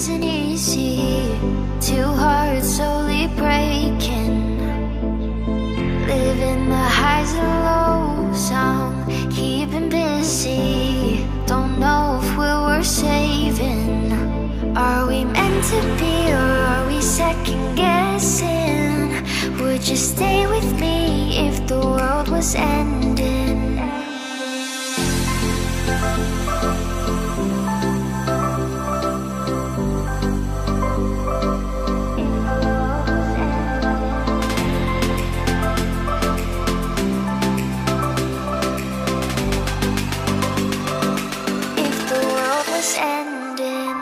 isn't easy. Two hearts slowly breaking, living the highs and lows. I'm keeping busy. Don't know if we're worth saving. Are we meant to be, or are we second guessing? Would you stay with me if the world was ending? If the world was ending.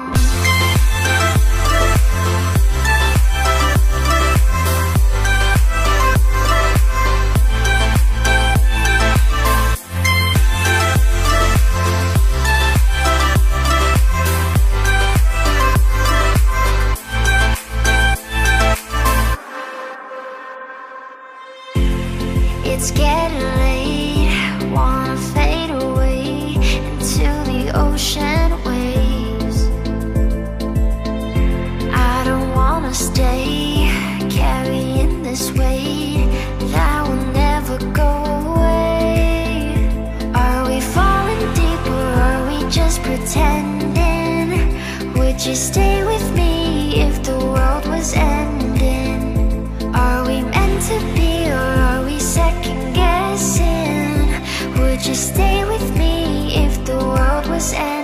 It's getting late, wanna fade away into the ocean waves. I don't wanna stay carrying this weight that will never go away. Are we falling deep, or are we just pretending? Would you stay with me if the world was ending? Are we meant to be, or are we second guessing? Would you stay with me if the world was ending?